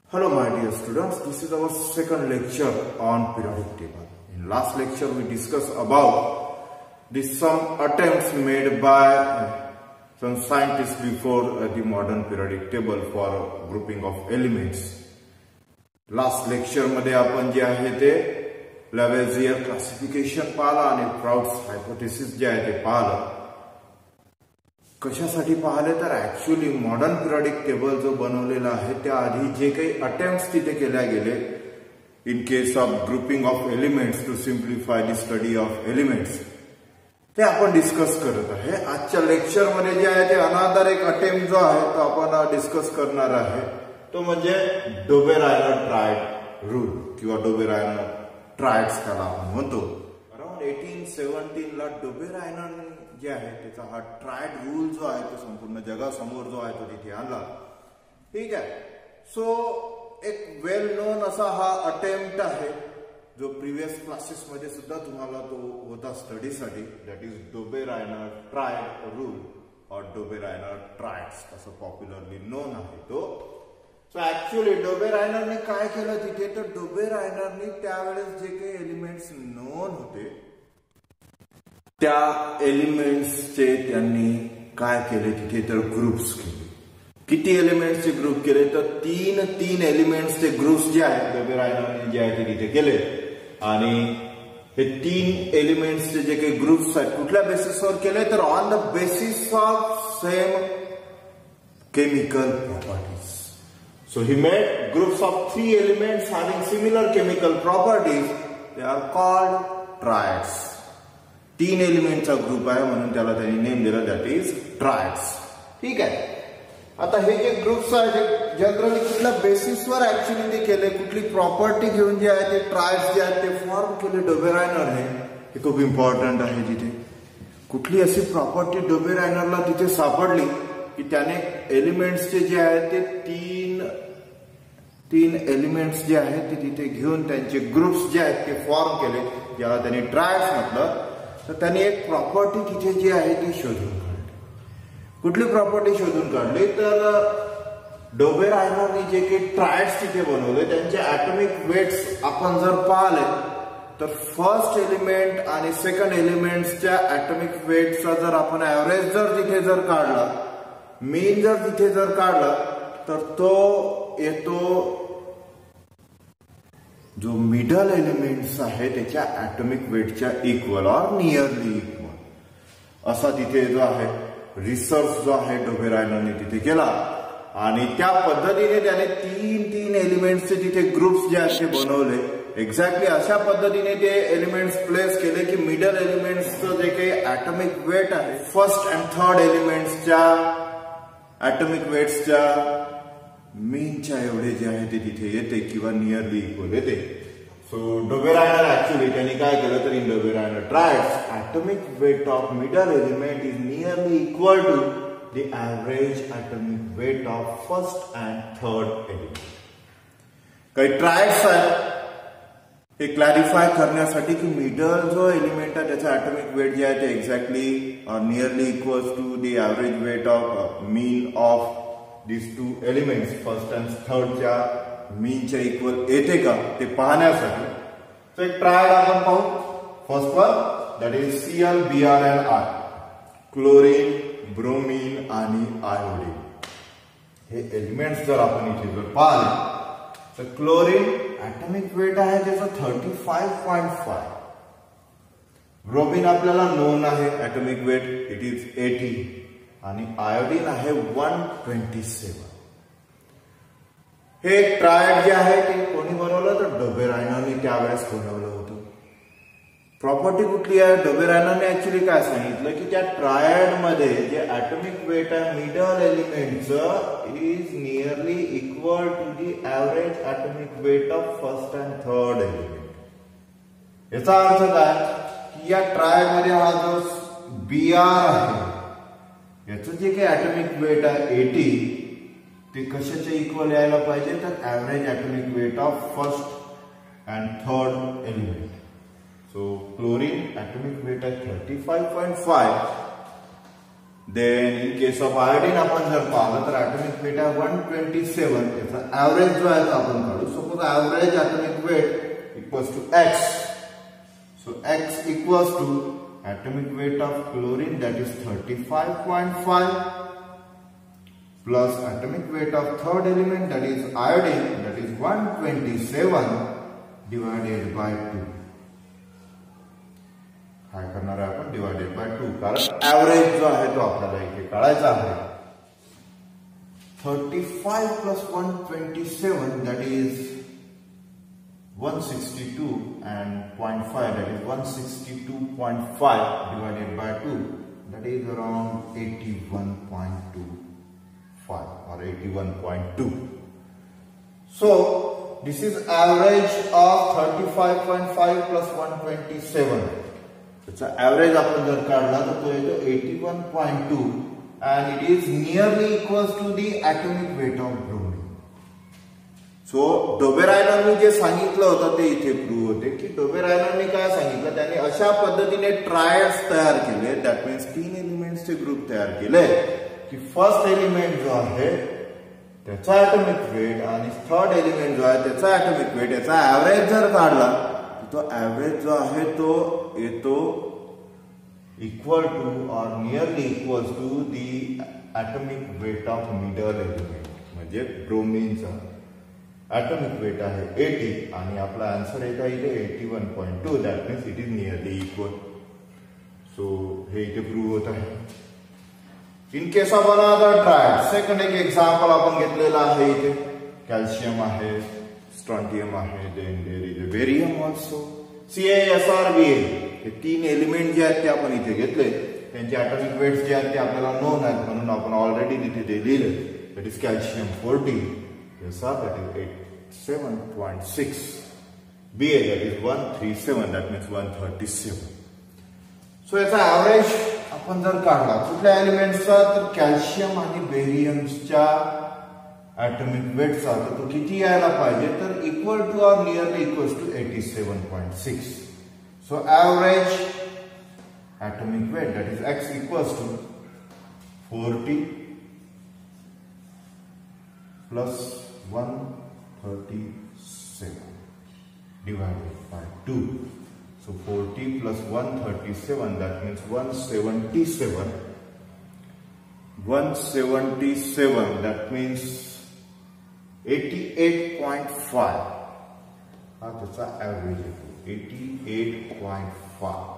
Hello my dear students, this is our second lecture on periodic table. In last lecture we discussed about some attempts made by some scientists before the modern periodic table for grouping of elements. Last lecture मध्ये आपण जे आहे ते लॅवेझियर classification पाहिलं आणि प्राउड्स hypothesis जे आहे ते पाहिलं. कशासाठी पाहिले तर ऍक्च्युअली मॉडर्न पिरियडिक टेबल जो बनवलेला आहे त्या आधी जे काही अटेम्प्ट्स तिथे केल्या गेले in case of grouping of elements to simplify the study of elements ते आपण डिस्कस करत आहे. आजच्या लेक्चर मध्ये जे आहे ते अनादर एक अटेम्प्ट जो आहे तो आपण डिस्कस करणार आहे तो म्हणजे डोबेरायनर ट्रायड रूल किंवा डोबेरायनर ट्रायड्स त्याला आपण म्हणतो. अराउंड 1817 ला डोबेरायनर जे आहे त्याचा हा ट्रायड रूल जो आहे तो संपूर्ण जगासमोर जो आहे तो तिथे आणला. ठीक आहे. सो एक वेल नोन असा हा अटेम्प्ट आहे जो प्रीवियस क्लासेस मध्ये सुद्धा तुम्हाला तो होता स्टडीसाठी. That is Dobereiner triad rule or Dobereiner triads असं पॉप्युलरली नोन आहे तो. सो ऍक्च्युअली डोबेरायनरने काय केलं तिथे तर डोबेरायनरने त्यावेळेस जे काही एलिमेंट्स नोन होते त्या एलिमेंट्सचे त्यांनी काय केले तिथे तर ग्रुप्स केले. किती एलिमेंट्सचे ग्रुप केले तर तीन एलिमेंट्सचे ग्रुप्स जे आहेत डोबेरायनरने जे आहे ते तिथे केले. आणि हे 3 एलिमेंट्सचे जे काही ग्रुप्स आहेत कुठल्या बेसिसवर केले तर on the basis of same chemical properties. So he made groups of 3 elements having similar chemical properties. They are called triads. 3 एलिमेंटचा ग्रुप आहे म्हणून त्याला त्यांनी नेम दिला दॅट इज ट्रायड्स. ठीक आहे. आता हे जे ग्रुप्स आहेत जनरली कुठल्या बेसिसवर ऍक्च्युअली ते केले कुठली प्रॉपर्टी घेऊन जे आहे ते ट्रायड्स जे आहेत ते फॉर्म केले डोबेरायनरने. हे खूप इम्पॉर्टंट आहे. तिथे कुठली अशी प्रॉपर्टी डोबेरायनरला तिथे सापडली की त्याने एलिमेंट्सचे जे आहेत ते तीन एलिमेंट्स जे आहेत ते तिथे घेऊन त्यांचे ग्रुप्स जे आहेत ते फॉर्म केले ज्याला त्यांनी ट्रायड्स म्हटलं. तर त्यांनी एक प्रॉपर्टी तिथे जी आहे ती शोधून काढली. कुठली प्रॉपर्टी शोधून काढली तर डोबेरायनरने जे काही ट्रायड्स तिथे बनवले त्यांचे ऍटॉमिक वेट्स आपण जर पाहिले तर फर्स्ट एलिमेंट आणि सेकंड एलिमेंट्सच्या ऍटॉमिक वेटचा जर आपण ऍव्हरेज जर तिथे जर काढला मीन जर तिथे जर काढला तर तो येतो जो मिडल एलिमेंट्स आहे त्याच्या ऍटॉमिक वेटच्या इक्वल और नियरली इक्वल असा तिथे जो आहे रिसर्च जो आहे डोबेरायनरने तिथे केला. आणि त्या पद्धतीने त्याने तीन एलिमेंट्सचे तिथे ग्रुप्स जे असे बनवले. एक्झॅक्टली अशा पद्धतीने ते एलिमेंट्स प्लेस केले की मिडल एलिमेंट्सचं जे काही ऍटॉमिक वेट आहे फर्स्ट अँड थर्ड एलिमेंट्सच्या ऍटॉमिक वेट्सच्या मीनच्या एवढे जे आहे ते तिथे येते किंवा नियरली इक्वल येते. सो डोबेरायनर ऍक्च्युअली त्यांनी काय केलं तर in Dobereiner triads atomic weight of middle element is nearly equal to the average atomic weight of first and third element. काही ट्रायड्स आहेत हे क्लॅरिफाय करण्यासाठी की मिडल जो एलिमेंट आहे त्याचा ऍटॉमिक वेट जे आहे ते exactly nearly equals to the average weight of mean of these two elements first and third च्या मीनच्या इक्वल येते का ते पाहण्यासाठी तो एक ट्रायड आपण पाहू. First one that is Cl, Br and I. Chlorine, bromine आणि आयोडीन हे एलिमेंट्स जर आपण इथे जर पाहिले तर क्लोरीन ऍटॉमिक वेट आहे त्याचा 35.5. ब्रोमीन आपल्याला नोन आहे ऍटॉमिक वेट इट इज 80 आणि आयोडीन आहे 127. हे ट्रायड जे आहे ते कोणी बनवलं तर डोबेरायनरने त्यावेळेस बनवलं होतं. प्रॉपर्टी कुठली आहे डोबेरायनरने ऍक्च्युअली काय सांगितलं की त्या ट्रायड मध्ये जे ऍटॉमिक वेट आहे मिडल एलिमेंटचं is nearly equal to the average atomic weight of first and third element. याचा अर्थ काय की या ट्रायड मध्ये हा जो Br आहे याचं जे काही ऍटॉमिक वेट आहे 80 ते कशाच्या इक्वल यायला पाहिजे तर average atomic weight of first and third element. So chlorine atomic weight आहे 35.5 then in case of iodine आपण जर पाहिलं तर ॲटॉमिक वेट आहे 127. त्याचा ऍव्हरेज जो आहे तो आपण काढू. Suppose average atomic weight equals to x. So x equals to atomic weight of chlorine, that is 35.5, plus atomic weight of third element, that is iodine, that is 127 divided by 2. काय करणार आहे आपण? Divided by 2, कारण average जो आहे तो आपल्याला इथे काढायचा आहे. 35 plus 127, that is 162 and 0.5, that is 162.5 divided by 2, that is around 81.25 or 81.2. So this is average of 35.5 plus 127. त्याचा average आपण जर काढला तर तो येतो 81.2 and it is nearly equals to the atomic weight of bromine. So डोबेरायनरने जे सांगितलं होतं ते इथे प्रूव्ह होते की डोबेरायनरने काय सांगितलं, त्याने अशा पद्धतीने ट्रायड्स तयार केले, दॅट मीन्स 3 एलिमेंट्सचे ग्रुप तयार केले की फर्स्ट एलिमेंट जो आहे त्याचा ॲटॉमिक वेट आणि थर्ड एलिमेंट जो आहे त्याचा ॲटॉमिक वेट याचा ऍव्हरेज जर काढला तर तो ऍव्हरेज जो आहे तो येतो equal to or nearly equals to the atomic weight of middle element. म्हणजे ब्रोमीनचा atomic weight आहे 80 आणि आपला आन्सर येत आहे इथे 81.2. That means it is nearly equal. So हे इथे प्रूव्ह होत आहे. In case of another triad, second एक एक्झाम्पल आपण घेतलेला आहे इथे. कॅल्शियम आहे, स्ट्रॉन्टियम आहे, then there is a barium also. CaSrBa हे 3 एलिमेंट जे आहेत ते आपण इथे घेतले. त्यांचे ॲटॉमिक वेट्स जे आहेत ते आपल्याला नोन आहेत म्हणून आपण ऑलरेडी तिथे ते लिहिले. That is calcium 40, SR that is 87.6, Ba that is 137, that means 137. So याचा ऍव्हरेज आपण जर काढला कुठल्या एलिमेंट्सचा तर कॅल्शियम आणि बेरियमच्या ॲटॉमिक वेटचा, तर तो किती यायला पाहिजे तर equal to or nearly equals to 87.6. So average atomic weight that is x equals to 40 plus 137 divided by 2. So 40 plus 137, that means 177. 177, that means 88.5. हा त्याचा ऍव्हरेज येतो 88.5.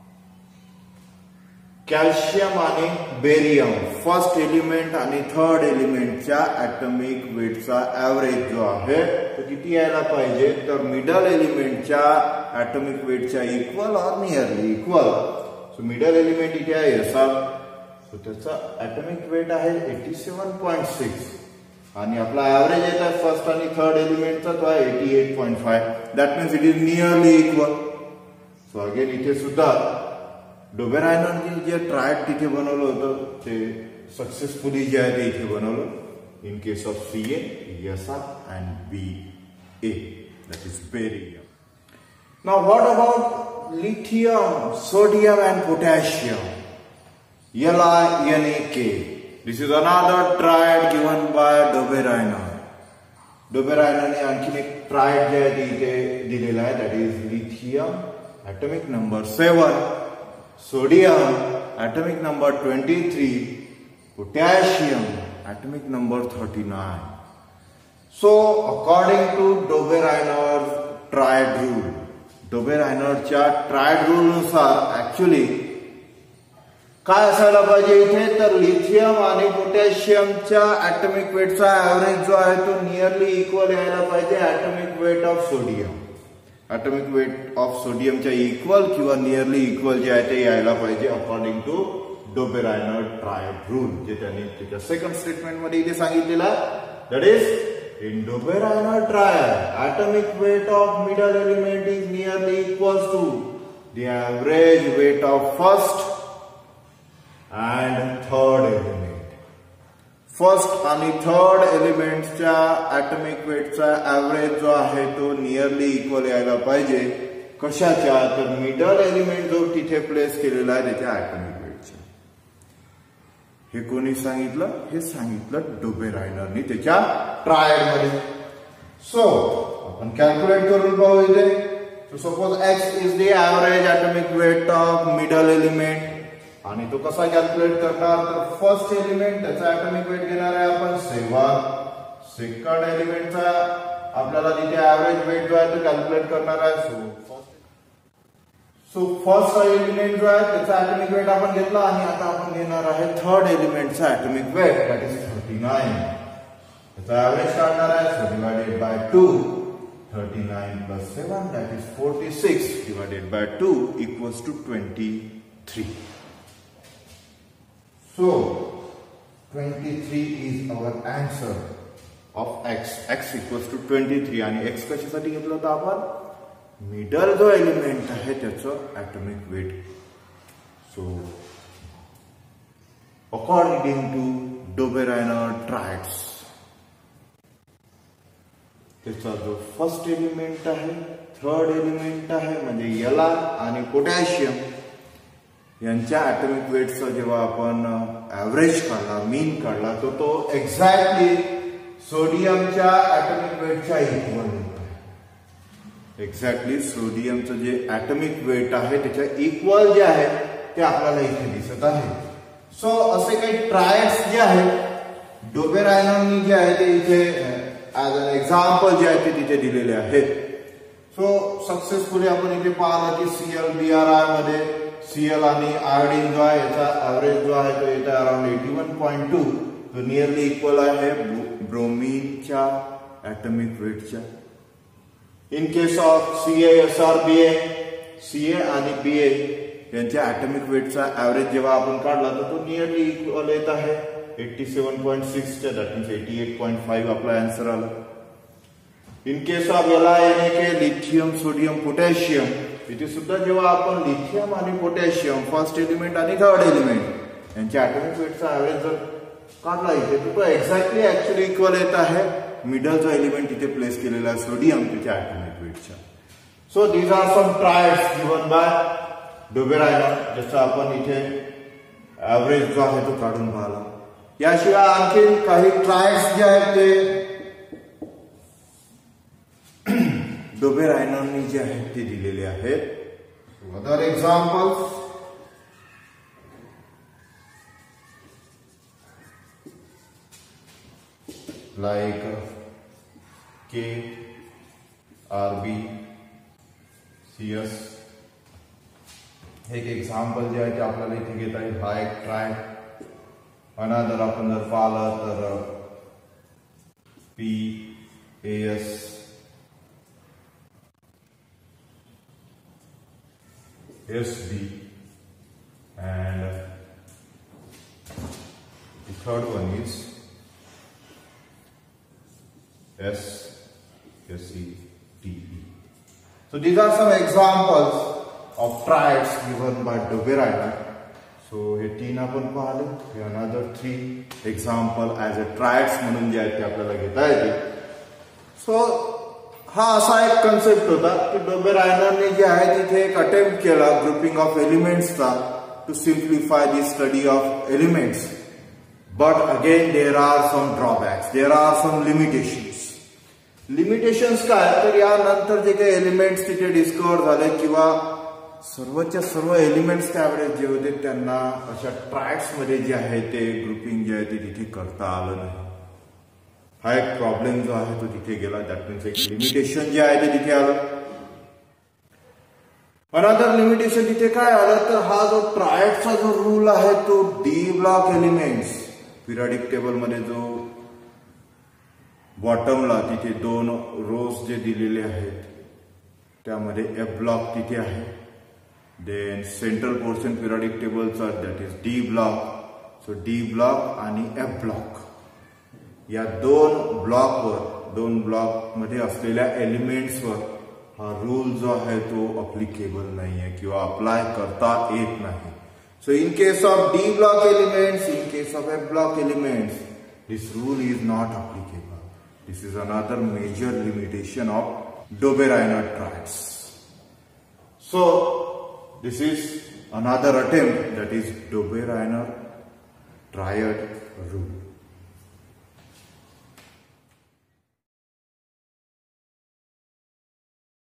कॅल्शियम आणि बेरियम फर्स्ट एलिमेंट आणि थर्ड एलिमेंटच्या ॲटॉमिक वेटचा average जो आहे तो किती यायला पाहिजे तर मिडल एलिमेंटच्या ॲटॉमिक वेटच्या equal or nearly equal. So middle element इथे आहे SR, सो त्याचा ॲटॉमिक वेट आहे 87.6 आणि आपला ऍव्हरेज येत आहे फर्स्ट आणि थर्ड एलिमेंटचा तो आहे 88.5. That means it is nearly equal. So again इथे सुद्धा डोबेरायनरने जे ट्रायड तिथे बनवलं होतं ते सक्सेसफुली जे आहे ते इथे बनवलं. In case of Ca, SR and Ba, that is barium. Now what about lithium, sodium and potassium? LiNaK. This is another triad given by Dobereiner. डोबेरायनरने आणखीन एक ट्रायड जे आहे ते इथे दिलेला आहे, that is lithium atomic number 7, sodium atomic number 23, potassium atomic number 39. So according to Dobereiner triad rule, डोबेरायनरच्या ट्रायड रूल नुसार ऍक्च्युअली काय असायला पाहिजे इथे तर लिथियम आणि पोटॅशियमच्या ॲटॉमिक वेटचा ऍव्हरेज जो आहे तो नियरली इक्वल यायला पाहिजे atomic weight of sodium. Atomic weight of सोडियमच्या इक्वल किंवा नियरली इक्वल जे आहे ते यायला पाहिजे according to Dobereiner triad rule, जे त्यांनी त्याच्या सेकंड स्टेटमेंट मध्ये इथे सांगितलेला. That is in Dobereiner triad atomic weight of middle element is nearly equals to the average weight of first and third element. First आणि थर्ड एलिमेंटच्या atomic वेटचा average जो आहे तो नियरली इक्वल यायला पाहिजे. कशाच्या तर मिडल एलिमेंट जो तिथे प्लेस केलेला आहे त्याच्या ॲटॉमिक वेटच्या. हे कोणी सांगितलं? हे सांगितलं डोबेरायनरनी त्याच्या ट्रायड मध्ये. सो आपण कॅल्क्युलेट करून पाहू इथे. So suppose x is the average atomic weight of middle element. आणि तो कसा कॅल्क्युलेट करणार? तर फर्स्ट एलिमेंट त्याचा ॲटॉमिक वेट घेणार आहे आपण 7. सेकंड एलिमेंटचा आपल्याला तिथे एव्हरेज वेट जो आहे तो कॅल्क्युलेट करणार आहे. सो फर्स्ट एलिमेंट जो आहे त्याचा ॲटॉमिक वेट आपण घेतला आणि आता आपण घेणार आहे थर्ड एलिमेंटचा ॲटॉमिक वेट, दॅट इज 39. त्याचा एव्हरेज काढणार आहे. So divided by 2. 39 plus 7, that is 46 divided by 2 equals to 23. So 23 is our answer of x. X equals to 23. आणि x कशासाठी घेतलं होतं आपण? मिडल जो एलिमेंट आहे त्याचं atomic weight. So according to Dobereiner triads, त्याचा जो फर्स्ट एलिमेंट आहे, थर्ड एलिमेंट आहे म्हणजे L आणि पोटॅशियम यांच्या ॲटॉमिक वेटचा जेव्हा आपण ॲव्हरेज काढला, मीन काढला, तो एक्झॅक्टली सोडियमच्या ॲटॉमिक वेटच्या इक्वल होता. एक्झॅक्टली सोडियमचं जे ॲटॉमिक वेट आहे त्याच्या इक्वल जे आहे ते आपल्याला इथे दिसत आहे. सो असे काही ट्रायड्स जे आहेत डोबेरायनरनी जे आहे ते इथे ॲज अन एक्झाम्पल जे आहे ते तिथे दिलेले आहेत. सो सक्सेसफुली आपण इथे पाहिलं की ClBrI मध्ये Cl आणि आयोडीन जो आहे याचा ॲव्हरेज जो आहे तो येतो अराउंड 81.2. तो नियरली इक्वल आहे ब्रोमीनच्या ॲटॉमिक वेटच्या. In case of CaSrBa, Ca आणि Ba यांच्या ॲटॉमिक वेटचा ॲव्हरेज जेव्हा आपण काढला तर तो नियरली इक्वल येत आहे 87.6 च्या, दॅट मीन्स 88.5 आपला आन्सर आला. In case of LiNAK, lithium, sodium, potassium, इथे सुद्धा जेव्हा आपण लिथियम आणि पोटॅशियम फर्स्ट एलिमेंट आणि थर्ड एलिमेंट यांच्या ॲटॉमिक वेटचा ॲव्हरेज जर काढला इथे तर तो एक्झॅक्टली ऍक्च्युअली इक्वल येत आहे मिडल जो एलिमेंट इथे प्लेस केलेला आहे सोडियम त्याच्या ॲटॉमिक वेटच्या. So these are some triads given by Dobereiner, ज्याचा आपण इथे ॲव्हरेज जो आहे तो काढून पाहिला. याशिवाय आणखी काही ट्रायड्स जे आहेत ते डोबेरायनरनी जे आहेत ते दिलेले आहेत. Other examples like KRB CS एक एक्झाम्पल जे आहे ते आपल्याला इथे घेता येईल. हा एक ट्रायड. अनदर आपण जर पाहिलं तर PAS SB and the third one is SETE. So these are some examples of triads given by Dobereiner. So हे तीन आपण पाहिले. हे another 3 example as a triads म्हणून जे आहेत ते आपल्याला घेता येते. सो हा असा एक कन्सेप्ट होता की डोबेरायनरने जे आहे तिथे एक अटेम्प्ट केला ग्रुपिंग ऑफ एलिमेंट्सचा to simplify the study of elements. But again there are some drawbacks, there are some limitations. Limitations काय तर यानंतर जे काही एलिमेंट्स तिथे डिस्कवर झाले किंवा सर्वच्या सर्व एलिमेंट्स त्यावेळेस जे होते त्यांना अशा ट्रायड्स मध्ये जे आहे ते ग्रुपिंग जे आहे ते तिथे करता आलं नाही. हा एक प्रॉब्लेम जो आहे तो तिथे गेला. दॅट मीन्स एक लिमिटेशन जे आहे ते तिथे आलं. अनदर लिमिटेशन तिथे काय आलं तर हा जो ट्रायडचा जो रूल आहे तो D block elements periodic table मध्ये जो बॉटमला तिथे 2 रोज जे दिलेले आहेत त्यामध्ये F ब्लॉक तिथे आहे. देन सेंट्रल पोर्शन पिरियडिक टेबलचा that is D block. So D block आणि F ब्लॉक या 2 ब्लॉक मध्ये असलेल्या एलिमेंट्सवर हा रूल जो आहे तो अप्लिकेबल नाहीये किंवा अप्लाय करता येत नाही. So in case of D block elements, in case of F block elements, this rule is not applicable. This is another major limitation of Dobereiner triads. So this is another attempt, that is Dobereiner triad rule.